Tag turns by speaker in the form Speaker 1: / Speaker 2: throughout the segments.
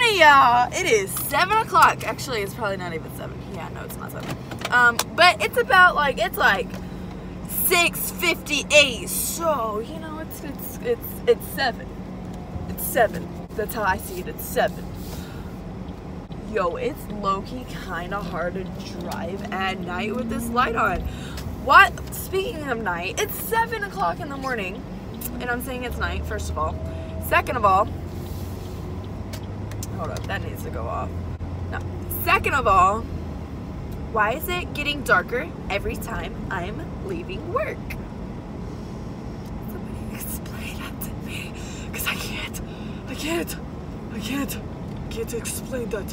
Speaker 1: morning, y'all. It is 7 o'clock. Actually, it's probably not even 7. Yeah, no, it's not 7. But it's about like, it's like 6:58. So, you know, it's 7. It's 7. That's how I see it. It's 7. Yo, it's low-key kind of hard to drive at night with this light on. What? Speaking of night, it's 7 o'clock in the morning. And I'm saying it's night, first of all. Second of all, hold up, that needs to go off. No. Second of all, why is it getting darker every time I'm leaving work? Somebody explain that to me, because I can't explain that.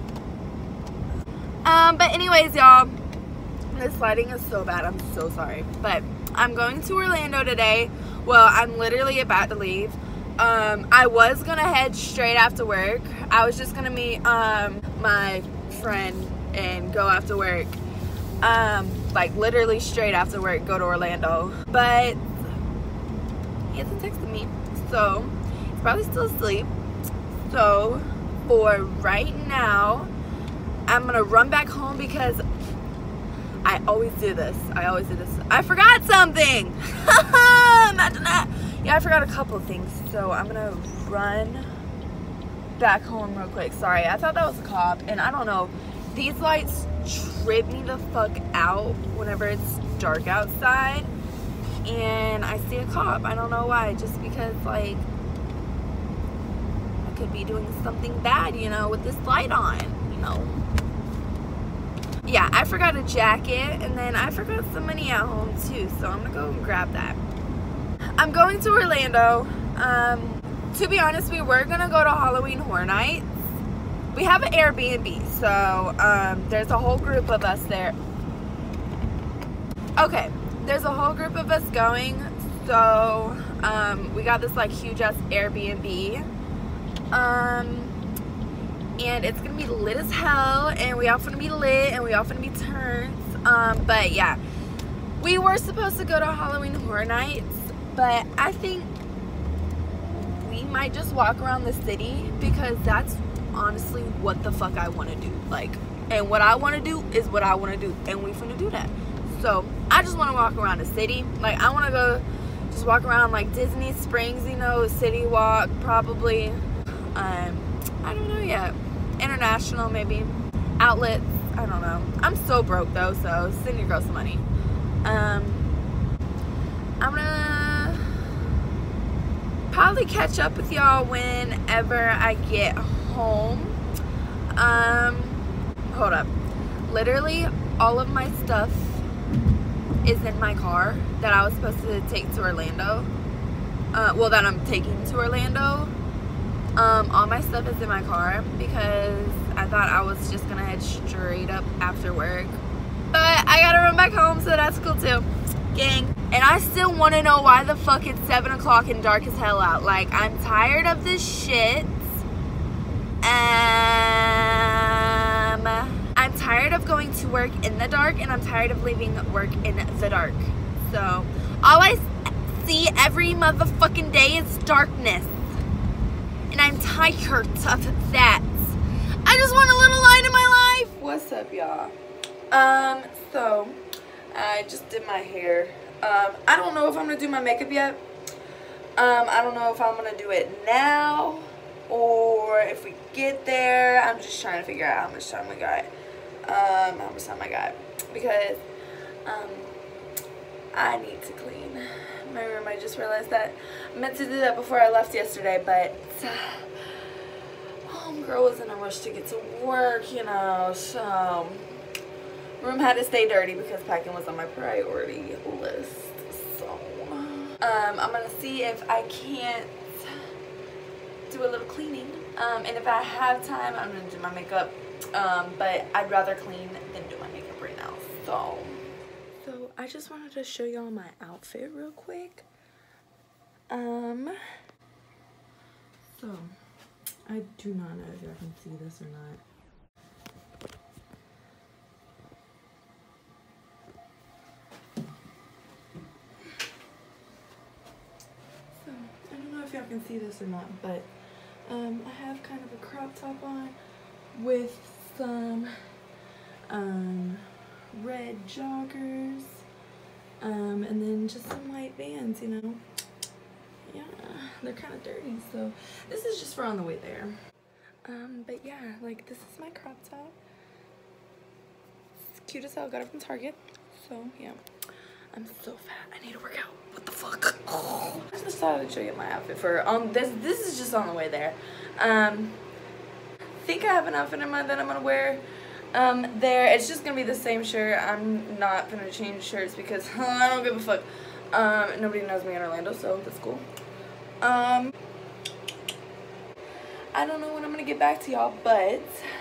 Speaker 1: But anyways, y'all, this lighting is so bad. I'm so sorry. But I'm going to Orlando today. Well, I'm literally about to leave. I was gonna head straight after work. I was just gonna meet my friend and go after work. Like literally straight after work, go to Orlando. But he hasn't texted me, so he's probably still asleep. So for right now, I'm gonna run back home because I always do this. I forgot something. Imagine that. Yeah, I forgot a couple of things. So I'm gonna run back home real quick. Sorry, I thought that was a cop, and I don't know. These lights trip me the fuck out whenever it's dark outside and I see a cop. I don't know why. Just because, like, I could be doing something bad, you know, with this light on, you know. Yeah, I forgot a jacket, and then I forgot some money at home too, so I'm gonna go and grab that. I'm going to Orlando. To be honest, we were gonna go to Halloween Horror Nights. We have an Airbnb, so there's a whole group of us there. Okay, there's a whole group of us going, so we got this like huge ass Airbnb. And it's gonna be lit as hell, and we all finna be lit, and we all finna be turned. But yeah, we were supposed to go to Halloween Horror Nights, but I think we might just walk around the city because that's honestly what the fuck I want to do. Like, and what I want to do is what I want to do, and we finna do that. So I just want to walk around the city. Like, I want to go just walk around like Disney Springs, you know, City Walk probably. I don't know yet. International maybe. Outlets, I don't know. I'm so broke though, so send your girl some money. I'm gonna probably catch up with y'all whenever I get home. Hold up. Literally all of my stuff is in my car that I was supposed to take to Orlando. Well, that I'm taking to Orlando. All my stuff is in my car because I thought I was just gonna head straight up after work, but I gotta run back home, so that's cool too, gang. And I still want to know why the fuck it's 7 o'clock and dark as hell out. Like, I'm tired of this shit. I'm tired of going to work in the dark, and I'm tired of leaving work in the dark. So all I see every motherfucking day is darkness. And I'm tired of that. I just want a little light in my life. What's up, y'all? So I just did my hair. I don't know if I'm gonna do my makeup yet. I don't know if I'm gonna do it now or if we get there. I'm just trying to figure out how much time we got. Because I need to clean my room. I just realized that I meant to do that before I left yesterday, but homegirl was in a rush to get to work, you know, so room had to stay dirty because packing was on my priority list. So I'm gonna see if I can't do a little cleaning, and if I have time, I'm gonna do my makeup, but I'd rather clean than do my makeup right now. So I just wanted to show y'all my outfit real quick. So I do not know if y'all can see this or not. So I don't know if y'all can see this or not, but I have kind of a crop top on with some red joggers, and then just some white Vans, you know. Yeah, they're kind of dirty, so this is just for on the way there. But yeah, like, this is my crop top. It's cute as hell. Got it from Target. So yeah, I'm so fat. I need to work out. What the fuck? I just decided to show you my outfit for this is just on the way there. I think I have an outfit in mind that I'm gonna wear there. It's just gonna be the same shirt. I'm not gonna change shirts because I don't give a fuck. Nobody knows me in Orlando, so that's cool. I don't know when I'm gonna get back to y'all, but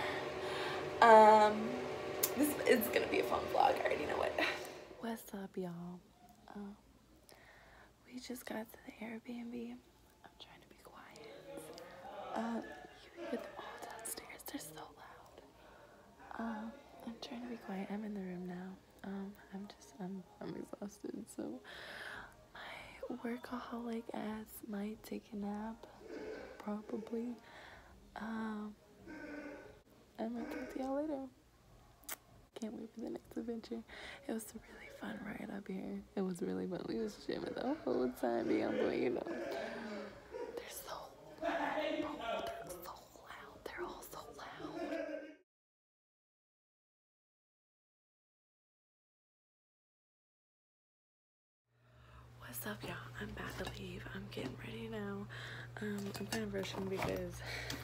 Speaker 1: this is gonna be a fun vlog. I already know it. What's up, y'all? We just got to the Airbnb. I'm trying to be quiet. You hear them all downstairs. They're so loud. I'm trying to be quiet. I'm in the room now. I'm exhausted. So my workaholic ass might take a nap. Probably. I might talk to y'all later. Can't wait for the next adventure. It was a really fun ride up here. It was really fun. We was jamming the whole time, boy, you know. They're so loud. They're so loud. They're all so loud. What's up, y'all? I'm about to leave. I'm getting ready now. I'm kind of rushing because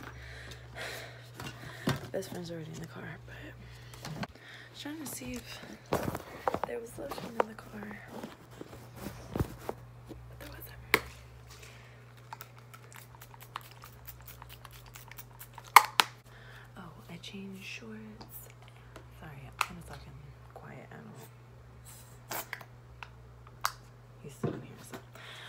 Speaker 1: best friend's already in the car, but I was trying to see if there was lotion in the car. But there wasn't. Oh, I changed shorts. Sorry, I'm kind of talking quiet. I don't know. He's still in here, so.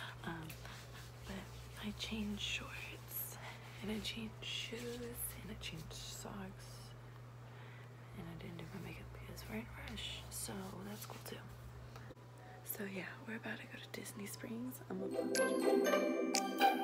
Speaker 1: But I changed shorts, and I changed shoes, and I changed socks, and I didn't do my makeup because we're in a rush, so that's cool too. So yeah, we're about to go to Disney Springs. I'm about to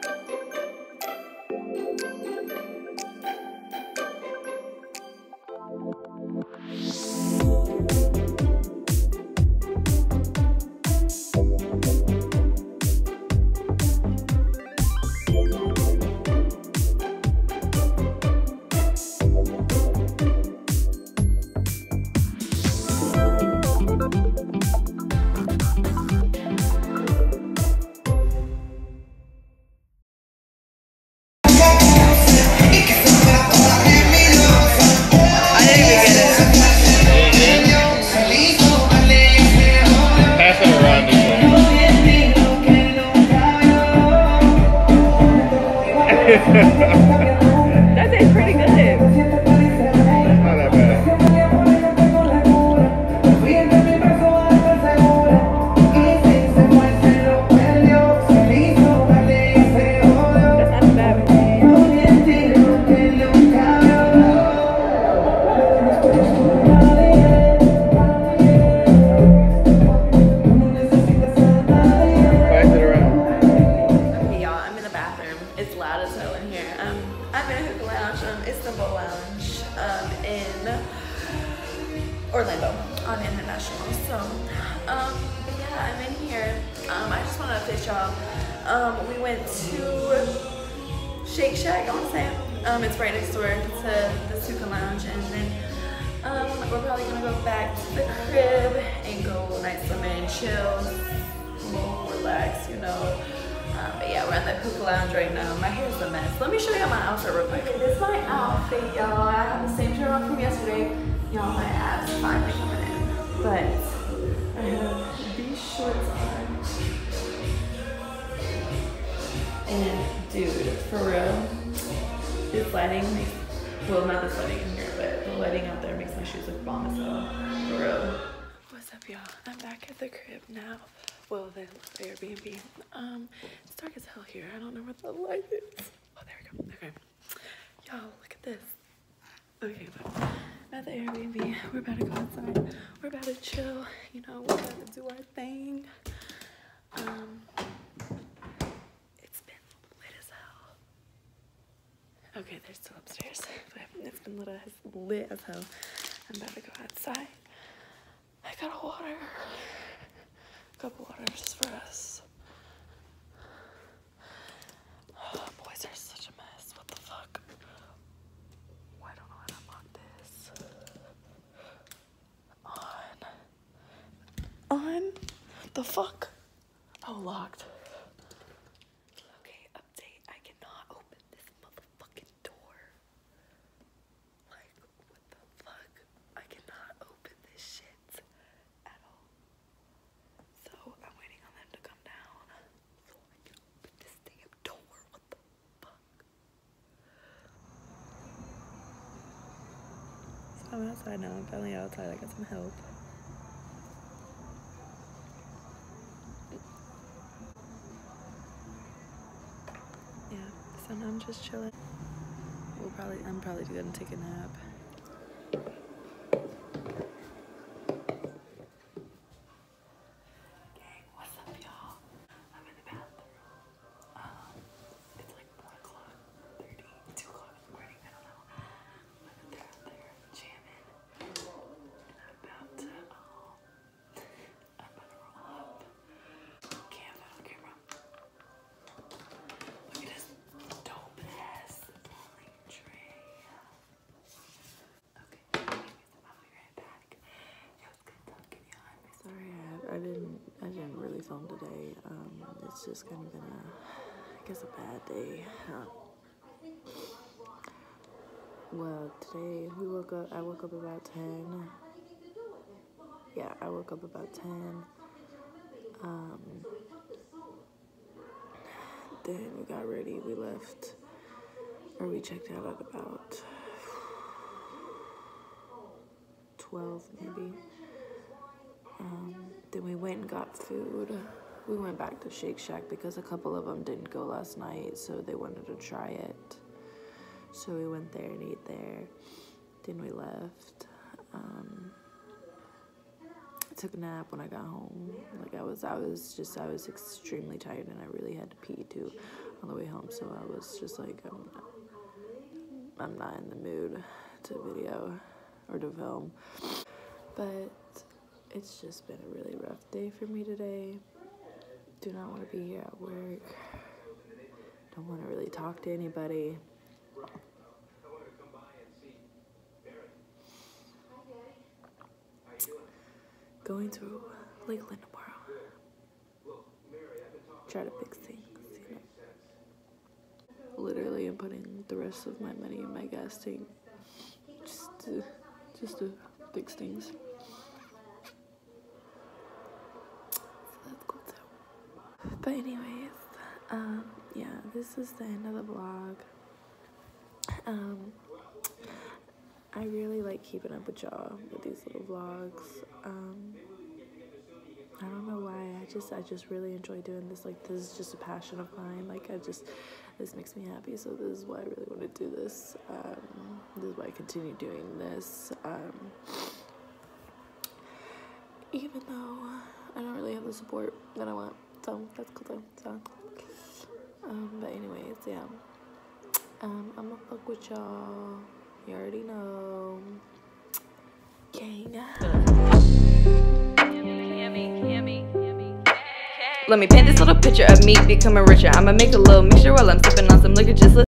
Speaker 1: that tastes pretty good.
Speaker 2: Not that bad.
Speaker 1: Orlando on International. So, but yeah, I'm in here. I just want to update y'all. We went to Shake Shack, I want to say. It's right next door to the Suka Lounge, and then we're probably gonna go back to the crib and go night swimming, chill, relax, you know. But yeah, we're at the Hookah Lounge right now. My hair's a mess. Let me show you my outfit real quick. This is my outfit, y'all. I have the same shirt on from yesterday. Y'all, my abs finally coming in. But I have these shorts on. And dude, for real, this lighting makes, well, not this lighting in here, but the lighting out there makes my shoes look bomb as hell. For real. What's up, y'all? I'm back at the crib now. Well, the Airbnb. It's dark as hell here. I don't know where the light is. Oh, there we go. Okay. Y'all, look at this. Okay, but at the Airbnb, we're about to go outside. We're about to chill. You know, we're about to do our thing. It's been lit as hell. Okay, they're still upstairs, but it's been lit as hell. I'm about to go outside. I got a couple waters for us. Oh, boys are such a mess. What the fuck? Oh, I don't know how to unlock this. On. The fuck? Oh, locked. Okay, update. I cannot open this motherfucking door. Like, what the fuck? I cannot open this shit at all. So, I'm waiting on them to come down so I can open this damn door. What the fuck? So, I'm outside now. I'm finally outside. I got some help. So now I'm just chilling. I'm probably gonna take a nap. Gang, what's up, y'all? I'm in the bathroom. It's like 1:30, 2 o'clock in the morning, I don't know. But they're out there jamming. And I'm about to roll up. Cam, I don't care, bro. Look at this dope ass rolling tray. Okay, anyways, I'll be right back. It was good talking to y'all. Sorry, I didn't really film today. It's just kind of been a bad day. Well, today I woke up about 10. Yeah, I woke up about 10. Then we got ready, we left, or we checked out at about 12 maybe. Then we went and got food. We went back to Shake Shack because a couple of them didn't go last night, so they wanted to try it. So we went there and ate there. Then we left. I took a nap when I got home. Like I was extremely tired and I really had to pee too on the way home. So I was just like, I'm not in the mood to video or to film. But it's just been a really rough day for me today. Do not want to be here at work. Don't want to really talk to anybody. Going to Lakeland tomorrow. Try to fix things, you know. Literally, I'm putting the rest of my money in my gas tank just to fix things. So that's cool too. But anyways, yeah, this is the end of the vlog. I really like keeping up with y'all with these little vlogs. I don't know why, I just really enjoy doing this. Like, this is just a passion of mine. Like, this makes me happy, so this is why I really want to do this. This is why I continue doing this. Even though I don't really have the support that I want, so that's cool though. So, but anyways, yeah. I'ma fuck with y'all. You already know. Gang. Let me paint this little picture of me becoming richer. I'ma make a little mixture while I'm sipping on some liquor, just